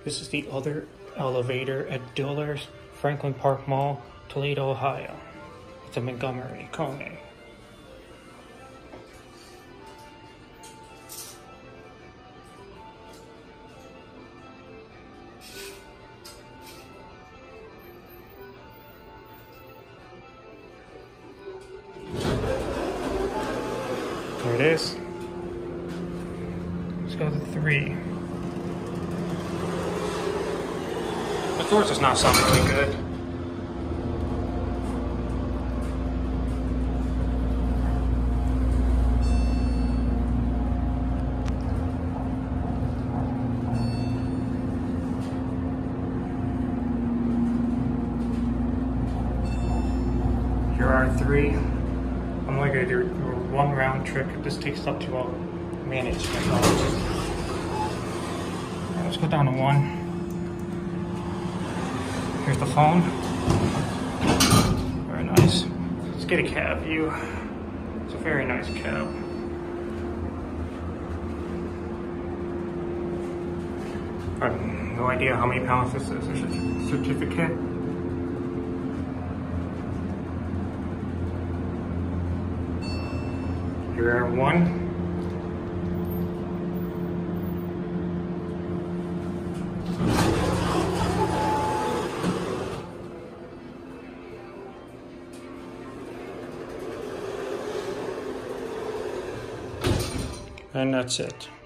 This is the other elevator at Dillard's, Franklin Park Mall, Toledo, Ohio. It's a Montgomery, Kone. There it is. Let's go to 3. The doors does not sound really good. Here are 3. I'm only going to do 1 round trip. This takes up to a minute. Let's go down to 1. Here's the phone. Very nice. Let's get a cab view. It's a very nice cab. I have no idea how many pounds this is. There's a certificate. Here are 1. And that's it.